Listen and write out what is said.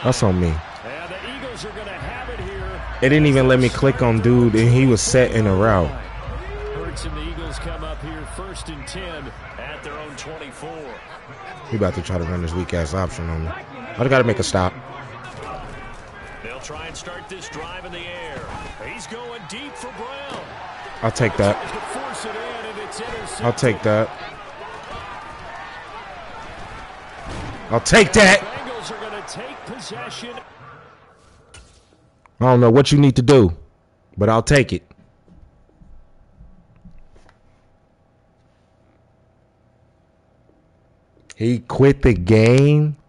That's on me. And the Eagles are going to have it here. It didn't even let me click on dude, and he was set in a route. Hurts and the Eagles come up here 1st and 10 at their own 24. He about to try to run this weak-ass option on me. I got to make a stop. They'll try and start this drive in the air. He's going deep for Brown. I'll take that. I'll take that. I'll take that. Bengals are going to take possession. I don't know what you need to do, but I'll take it. He quit the game.